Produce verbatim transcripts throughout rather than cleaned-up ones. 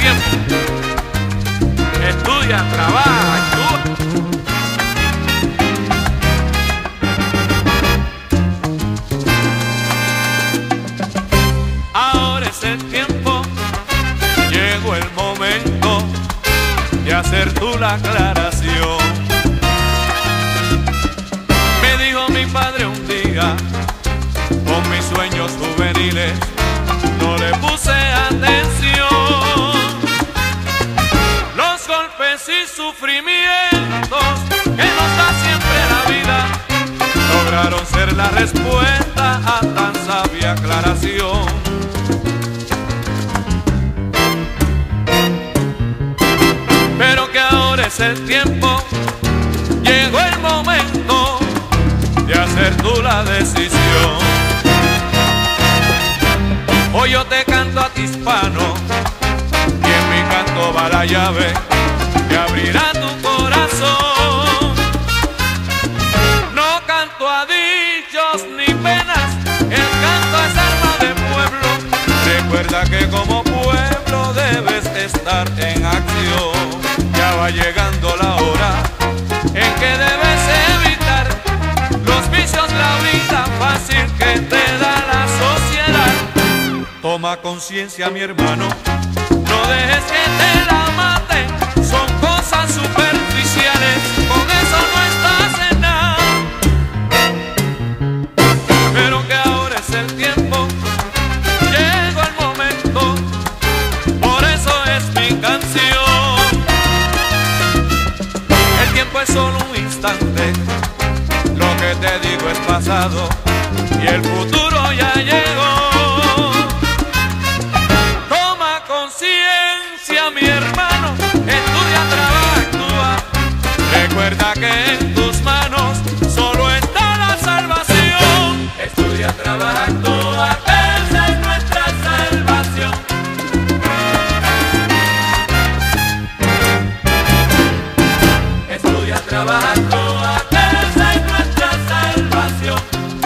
tiempo. Estudia, trabaja, actúa. Ahora es el tiempo, llegó el momento de hacer tú la aclaración. Me dijo mi padre un día, con mis sueños juveniles no le puse atención. Los golpes y sufrimientos que nos da siempre la vida lograron ser la respuesta a tan sabia aclaración. Pero que ahora es el tiempo, llegó el momento de hacer tú la decisión. Hoy yo te canto a ti, hispano, y en mi canto va la llave que abrirá tu corazón. No canto a dichos ni penas, el canto es arma de pueblo. Recuerda que como pueblo debes estar en acción. Ya va llegando la hora en que debes evitar los vicios, la vida fácil que te da la sociedad. Toma conciencia, mi hermano, no dejes que te la maten. Son cosas superficiales, con eso no estás en nada. Pero que ahora es el tiempo, llegó el momento, por eso es mi canción. El tiempo es solo un instante, lo que te digo es pasado y el futuro ya llegó. Toma conciencia, mi hermano, estudia, trabaja, actúa. Recuerda que en tus manos solo está la salvación. Estudia, trabaja, actúa, esa es nuestra salvación. Estudia, trabaja, actúa, esa es nuestra salvación.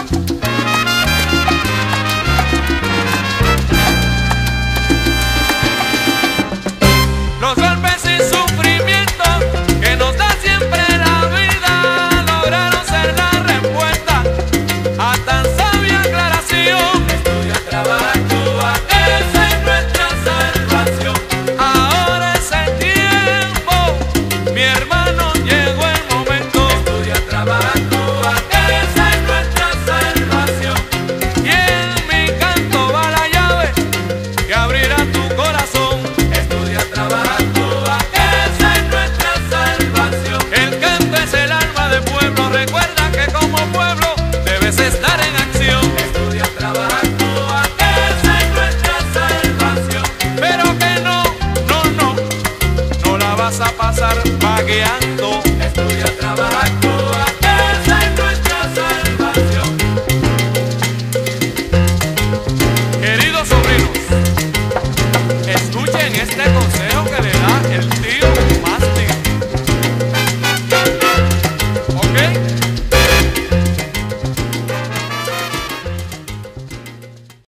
Los golpes y sufrimientos que nos da siempre la vida lograron ser la respuesta a tan sabia aclaración. Estudia, trabaja, actúa, esa es nuestra salvación. Ahora es el tiempo, mi hermano, llegó el momento. Estudia, trabaja, actúa, esa es nuestra salvación. Y en mi canto va la llave que abrirá tu corazón. Estudia, trabaja, actúa, esa es nuestra salvación. El canto es el alma del pueblo. Recuerda que como pueblo debes estar en acción. Estudia, trabaja, actúa, esa es nuestra salvación. Pero que no, no, no, no la vas a pasar vagueando. Estudia, trabaja, actúa.